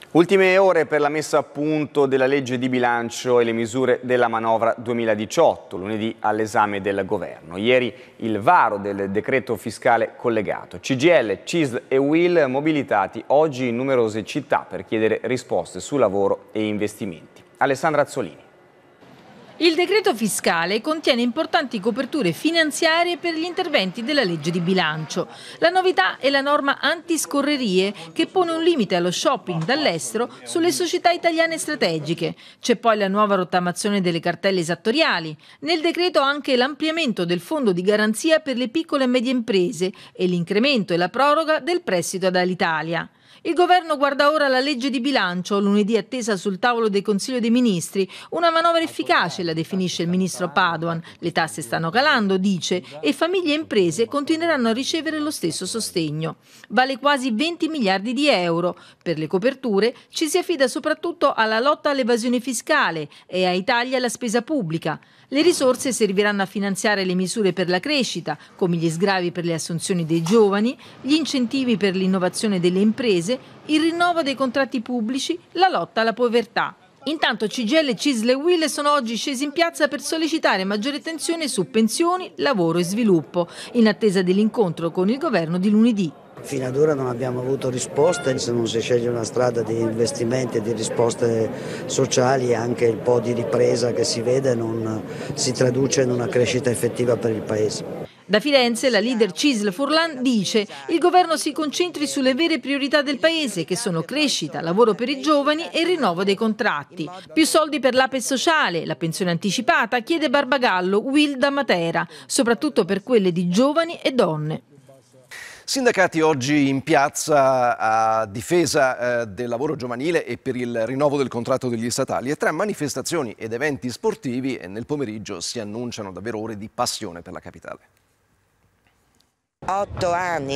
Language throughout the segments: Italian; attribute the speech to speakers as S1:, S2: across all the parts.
S1: Ultime ore per la messa a punto della legge di bilancio e le misure della manovra 2018, lunedì all'esame del governo. Ieri il varo del decreto fiscale collegato. CGIL, CISL e UIL mobilitati oggi in numerose città per chiedere risposte su lavoro e investimenti. Alessandra Azzolini.
S2: Il decreto fiscale contiene importanti coperture finanziarie per gli interventi della legge di bilancio. La novità è la norma antiscorrerie che pone un limite allo shopping dall'estero sulle società italiane strategiche. C'è poi la nuova rottamazione delle cartelle esattoriali. Nel decreto anche l'ampliamento del fondo di garanzia per le piccole e medie imprese e l'incremento e la proroga del prestito ad Alitalia. Il governo guarda ora la legge di bilancio, lunedì attesa sul tavolo del Consiglio dei Ministri. Una manovra efficace, la definisce il ministro Padoan. Le tasse stanno calando, dice, e famiglie e imprese continueranno a ricevere lo stesso sostegno. Vale quasi 20 miliardi di euro. Per le coperture ci si affida soprattutto alla lotta all'evasione fiscale e ai tagli alla spesa pubblica. Le risorse serviranno a finanziare le misure per la crescita, come gli sgravi per le assunzioni dei giovani, gli incentivi per l'innovazione delle imprese, il rinnovo dei contratti pubblici, la lotta alla povertà. Intanto CGIL, CISL e UIL sono oggi scesi in piazza per sollecitare maggiore attenzione su pensioni, lavoro e sviluppo, in attesa dell'incontro con il governo di lunedì.
S3: Fino ad ora non abbiamo avuto risposte, se non si sceglie una strada di investimenti e di risposte sociali, anche il po' di ripresa che si vede non si traduce in una crescita effettiva per il Paese.
S2: Da Firenze la leader CISL Furlan dice il governo si concentri sulle vere priorità del Paese che sono crescita, lavoro per i giovani e il rinnovo dei contratti. Più soldi per l'APE sociale, la pensione anticipata, chiede Barbagallo, UIL da Matera, soprattutto per quelle di giovani e donne.
S4: Sindacati oggi in piazza a difesa del lavoro giovanile e per il rinnovo del contratto degli statali, e tra manifestazioni ed eventi sportivi nel pomeriggio si annunciano davvero ore di passione per la capitale.
S5: 8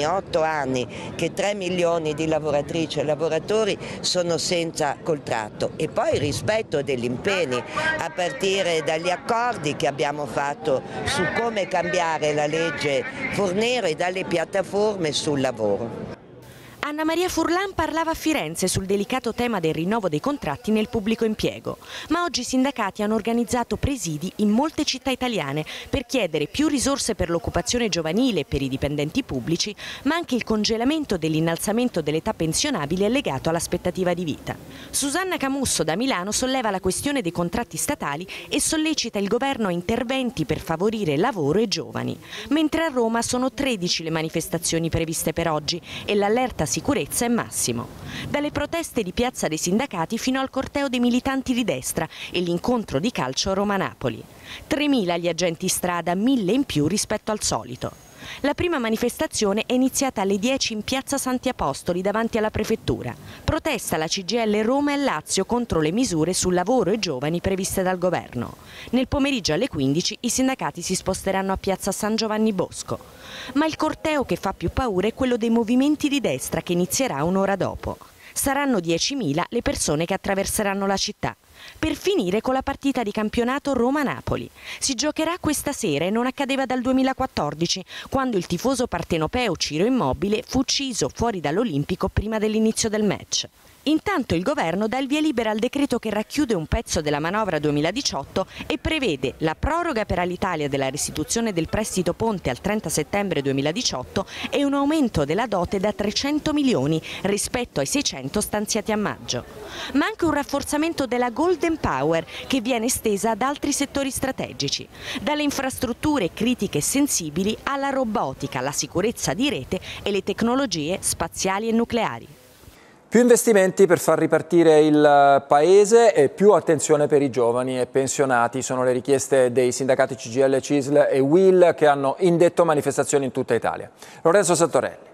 S5: anni che 3 milioni di lavoratrici e lavoratori sono senza contratto, e poi il rispetto degli impegni a partire dagli accordi che abbiamo fatto su come cambiare la legge Fornero e dalle piattaforme sul lavoro.
S6: Anna Maria Furlan parlava a Firenze sul delicato tema del rinnovo dei contratti nel pubblico impiego, ma oggi i sindacati hanno organizzato presidi in molte città italiane per chiedere più risorse per l'occupazione giovanile e per i dipendenti pubblici, ma anche il congelamento dell'innalzamento dell'età pensionabile legato all'aspettativa di vita. Susanna Camusso da Milano solleva la questione dei contratti statali e sollecita il governo a interventi per favorire lavoro e giovani, mentre a Roma sono 13 le manifestazioni previste per oggi e l'allerta sicurezza è massimo. Dalle proteste di piazza dei sindacati fino al corteo dei militanti di destra e l'incontro di calcio a Roma-Napoli. 3.000 gli agenti strada, 1.000 in più rispetto al solito. La prima manifestazione è iniziata alle 10 in piazza Santi Apostoli davanti alla prefettura. Protesta la CGIL Roma e Lazio contro le misure sul lavoro e giovani previste dal governo. Nel pomeriggio alle 15 i sindacati si sposteranno a piazza San Giovanni Bosco. Ma il corteo che fa più paura è quello dei movimenti di destra che inizierà un'ora dopo. Saranno 10.000 le persone che attraverseranno la città. Per finire con la partita di campionato Roma-Napoli. Si giocherà questa sera e non accadeva dal 2014, quando il tifoso partenopeo Ciro Immobile fu ucciso fuori dall'Olimpico prima dell'inizio del match. Intanto il governo dà il via libera al decreto che racchiude un pezzo della manovra 2018 e prevede la proroga per Alitalia della restituzione del prestito ponte al 30 settembre 2018 e un aumento della dote da 300 milioni rispetto ai 600 stanziati a maggio. Ma anche un rafforzamento della Golden Power che viene estesa ad altri settori strategici, dalle infrastrutture critiche e sensibili alla robotica, alla sicurezza di rete e le tecnologie spaziali e nucleari.
S7: Più investimenti per far ripartire il Paese e più attenzione per i giovani e pensionati sono le richieste dei sindacati CGIL, CISL e UIL che hanno indetto manifestazioni in tutta Italia. Lorenzo Santorelli.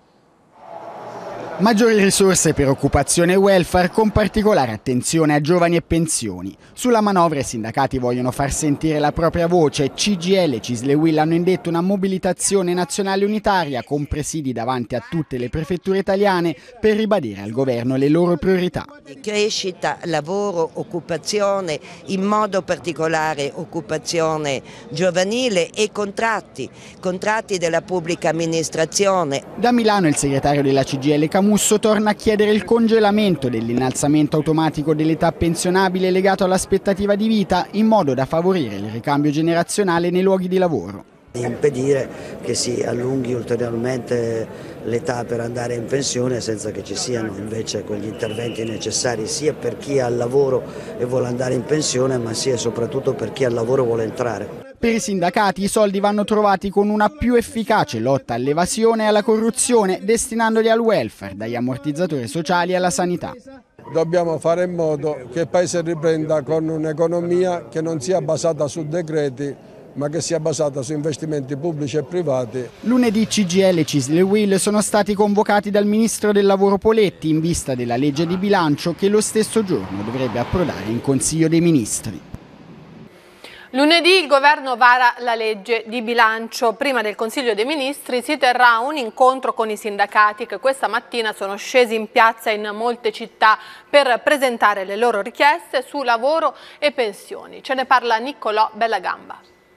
S8: Maggiori risorse per occupazione e welfare con particolare attenzione a giovani e pensioni. Sulla manovra i sindacati vogliono far sentire la propria voce. CGIL, CISL e UIL hanno indetto una mobilitazione nazionale unitaria con presidi davanti a tutte le prefetture italiane per ribadire al governo le loro priorità.
S5: Crescita, lavoro, occupazione, in modo particolare occupazione giovanile e contratti della pubblica amministrazione.
S8: Da Milano il segretario della CGIL Camusso Musso torna a chiedere il congelamento dell'innalzamento automatico dell'età pensionabile legato all'aspettativa di vita in modo da favorire il ricambio generazionale nei luoghi di lavoro.
S3: Impedire che si allunghi ulteriormente l'età per andare in pensione senza che ci siano invece quegli interventi necessari sia per chi ha il lavoro e vuole andare in pensione, ma sia e soprattutto per chi al lavoro vuole entrare.
S8: Per i sindacati i soldi vanno trovati con una più efficace lotta all'evasione e alla corruzione, destinandoli al welfare, dagli ammortizzatori sociali alla sanità.
S9: Dobbiamo fare in modo che il Paese riprenda con un'economia che non sia basata su decreti, ma che sia basata su investimenti pubblici e privati.
S8: Lunedì CGIL, CISL e UIL sono stati convocati dal Ministro del Lavoro Poletti in vista della legge di bilancio che lo stesso giorno dovrebbe approdare in Consiglio dei Ministri.
S10: Lunedì il governo vara la legge di bilancio. Prima del Consiglio dei Ministri si terrà un incontro con i sindacati che questa mattina sono scesi in piazza in molte città per presentare le loro richieste su lavoro e pensioni. Ce ne parla Niccolò Bellagamba.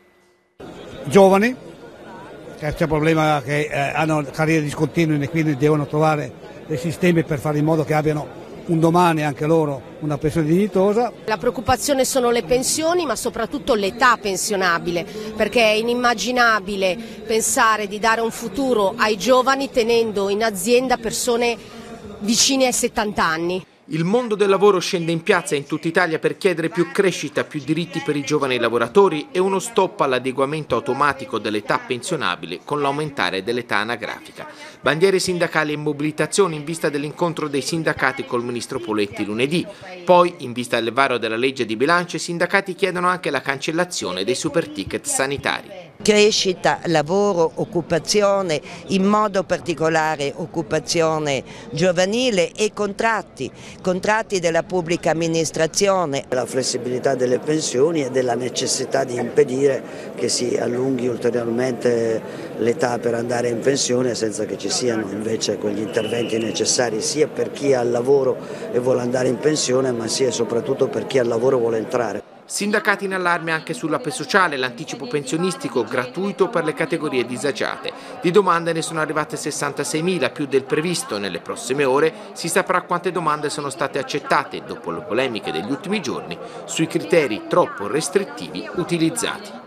S11: Giovani, c'è il problema che hanno carriere discontinue e quindi devono trovare dei sistemi per fare in modo che abbiano un domani anche loro una pensione dignitosa.
S12: La preoccupazione sono le pensioni, ma soprattutto l'età pensionabile, perché è inimmaginabile pensare di dare un futuro ai giovani tenendo in azienda persone vicine ai 70 anni.
S13: Il mondo del lavoro scende in piazza in tutta Italia per chiedere più crescita, più diritti per i giovani lavoratori e uno stop all'adeguamento automatico dell'età pensionabile con l'aumentare dell'età anagrafica. Bandiere sindacali e mobilitazioni in vista dell'incontro dei sindacati col ministro Poletti lunedì. Poi, in vista del varo della legge di bilancio, i sindacati chiedono anche la cancellazione dei super ticket sanitari.
S5: Crescita, lavoro, occupazione, in modo particolare occupazione giovanile e contratti della pubblica amministrazione.
S3: La flessibilità delle pensioni e della necessità di impedire che si allunghi ulteriormente l'età per andare in pensione senza che ci siano invece quegli interventi necessari sia per chi ha il lavoro e vuole andare in pensione, ma sia e soprattutto per chi al lavoro vuole entrare.
S13: Sindacati in allarme anche sull'APE sociale, l'anticipo pensionistico gratuito per le categorie disagiate. Di domande ne sono arrivate 66.000, più del previsto. Nelle prossime ore si saprà quante domande sono state accettate dopo le polemiche degli ultimi giorni sui criteri troppo restrittivi utilizzati.